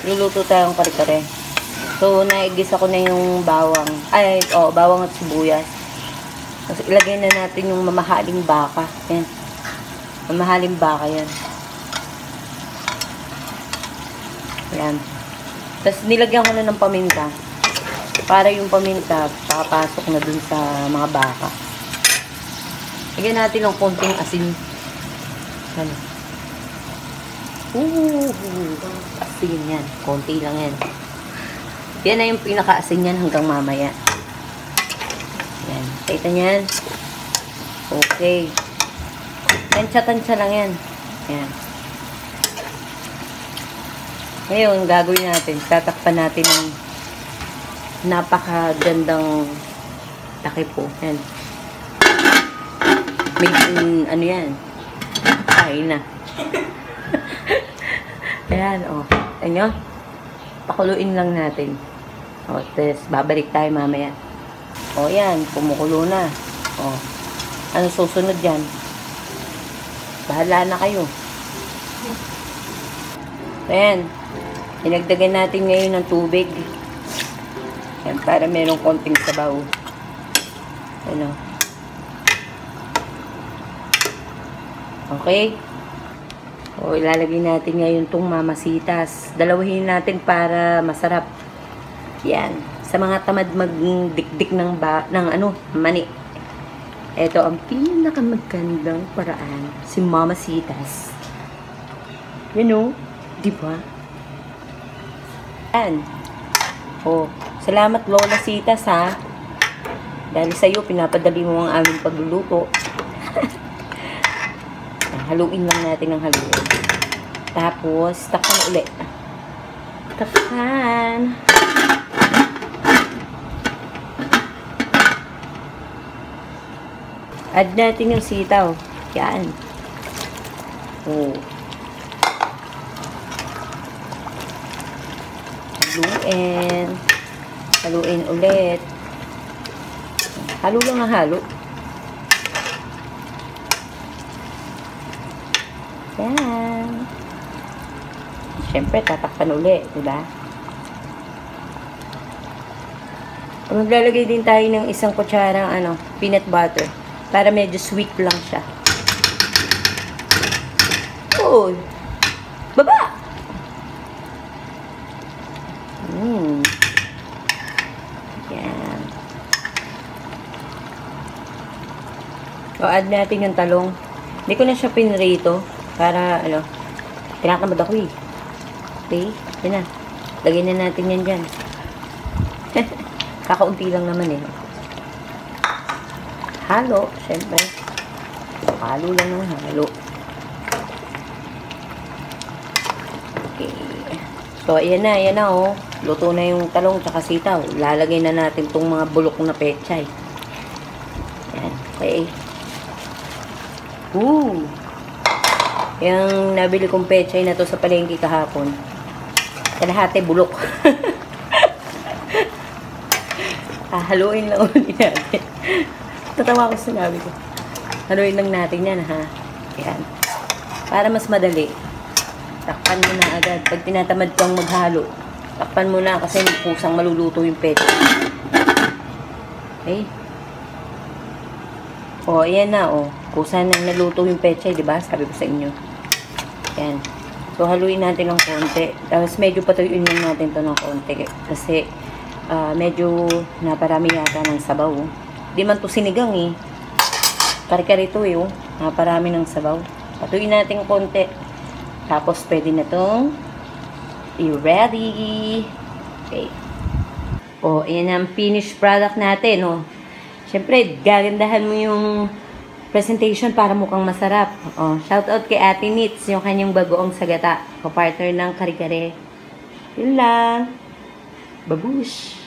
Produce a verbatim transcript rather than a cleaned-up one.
luluto tayong kare-kare. So, naigisa ko na yung bawang. Ay, oh, bawang at sibuyas. Tapos, ilagay na natin yung mamahaling baka. Yan. Mamahaling baka yan. Yan. Tapos, nilagyan ko na ng paminta. Para yung paminta, pakapasok na dun sa mga baka. Lagyan natin ng konting asin. Ano? Ooh, asin yan. Konti lang yan. Yan na yung pinaka-asin yan hanggang mamaya. Yan. Kita nyan? Okay. Tansya-tansya lang yan. Yan. Ngayon, gagawin natin. Tatakpan natin ng napakagandang takipo. Yan. Made in, ano yan? Ay na. Ayan, o. Oh. Ayan, pakuluin lang natin. O, tapos babalik tayo mamaya. O, yan. Kumukulo na. O. Ano susunod dyan? Bahala na kayo. Ayan. Dinagdagan natin ngayon ng tubig. Ayan, para merong konting sabaw. Ano? Okay? O, ilalagay natin ngayon itong mamasitas. Dalawahin natin para masarap. Yan. Sa mga tamad magdikdik ng, ba, ng ano, mani. Ito ang pinakamagandang paraan. Si mamasitas. Yan o. Diba? Yan. O, salamat Lola Sitas ha. Dahil sa'yo, pinapadali mo ang aming pagluluto. Haluin lang natin ng haluin. Tapos, takpan ulit. Takpan. Add natin yung sitaw. Yan. Oh. Haluin. Haluin ulit. Halo lang ang halo. Yan. Siyempre, tatakpan ulit, diba? Maglalagay din tayo ng isang kutsarang ano, peanut butter para medyo sweet lang siya. Uy! Baba! Hmm. Yan. O, add natin yung talong. Hindi ko na siya pinrito. Para, ano, tinatamad ako eh. Okay? Yan na. Lagyan na natin yan dyan. Kakaunti lang naman eh. Halo, syempre. Halo lang ng halo. Okay. So, ayan na, ayan na oh. Luto na yung talong tsaka sitaw. Lalagay na natin tong mga bulok na pechay. Yan. Okay. Ooh! Yung nabili kong pechay na to sa palengke kahapon. Kalahati bulok. ah, haluin lang ulit natin. Tatawa ko sa sinabi ko. Haluin lang natin yan ha. Yan. Para mas madali. Takpan mo na agad. Pag tinatamad kang maghalo, takpan mo na kasi kusang maluluto yung pechay. Okay? O, ayan na o. Kusa nang naluto yung pechay, di ba? Sabi ko sa inyo. Yan. So, haluin natin ng konti. Tapos, medyo patuyuin lang natin to ng konti. Kasi, uh, medyo naparami yata ng sabaw. Di man to sinigang eh. Kari-kari to eh. Oh. Naparami ng sabaw. Patuyuin natin ng konti. Tapos, pwede na tong i-ready. Okay. O, ayan ang finished product natin. O. Siyempre, gagandahan mo yung presentation para mukhang masarap. Oh, shout out kay Ate Nits, yung kanyang bagoong sagata. Kapartner ng kare-kare. Yun lang. Babush!